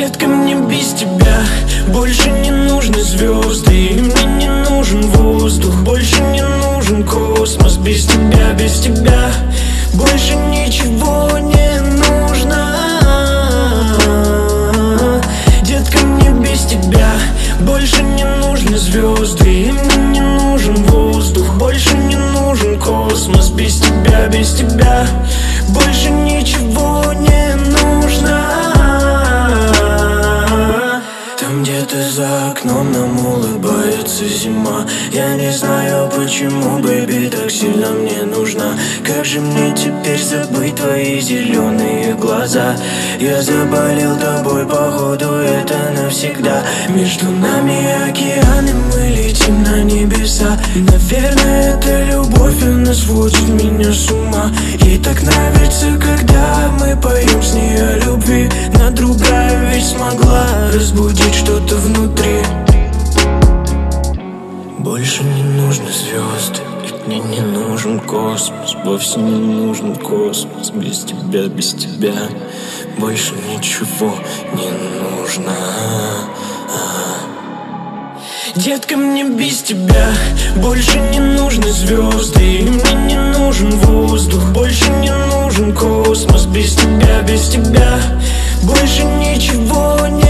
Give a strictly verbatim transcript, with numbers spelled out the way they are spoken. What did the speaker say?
Детка, мне без тебя больше не нужны звезды, и мне не нужен воздух, больше не нужен космос. Без тебя, без тебя больше ничего не нужно. Детка, мне без тебя больше не нужны звезды, и мне не нужен воздух, больше не нужен космос. Без тебя, без тебя больше ничего не нужно. Там где-то за окном нам улыбается зима. Я не знаю, почему, бэйби, так сильно мне нужна. Как же мне теперь забыть твои зеленые глаза? Я заболел тобой, походу, это навсегда. Между нами океаны, мы летим на небеса. Наверное, это любовь, она сводит меня с ума. Ей так нравится, когда мы поем с ней о любви. Но другая ведь смогла разбудить что-то внутри. Больше не нужны звезды, и мне не нужен космос, вовсе не нужен космос. Без тебя, без тебя больше ничего не нужно. Детка, мне без тебя больше не нужны звезды, и мне не нужен воздух, больше не нужен космос. Без тебя, без тебя больше ничего не